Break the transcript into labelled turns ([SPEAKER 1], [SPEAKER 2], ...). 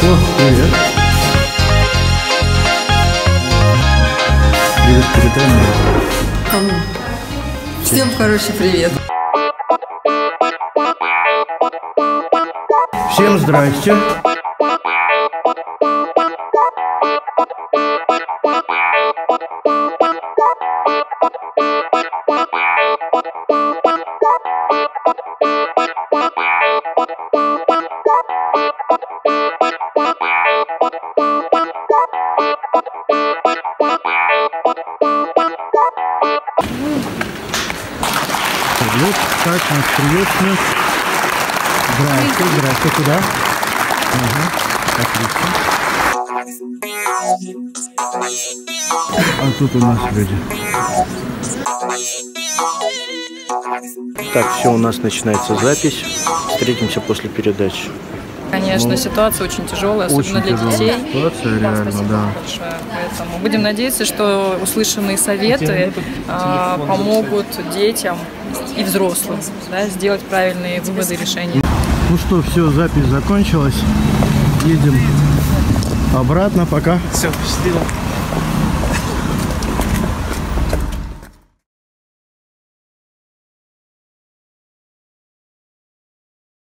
[SPEAKER 1] привет. Привет, передай мне.
[SPEAKER 2] Кому? Всем, короче, привет.
[SPEAKER 1] Всем здрасте. Вот, так, нас приветствует. Здрасте, здрасте, куда? Угу. Отлично. А тут у нас люди. Так, все, у нас начинается запись. Встретимся после передачи.
[SPEAKER 2] Конечно, ситуация очень тяжелая, особенно для детей.
[SPEAKER 1] Ситуация, реально, да.
[SPEAKER 2] Поэтому будем надеяться, что услышанные советы помогут детям и взрослым, да, сделать правильные выводы и решения.
[SPEAKER 1] Ну что, все, запись закончилась. Едем обратно, пока.
[SPEAKER 3] Все, счастливо.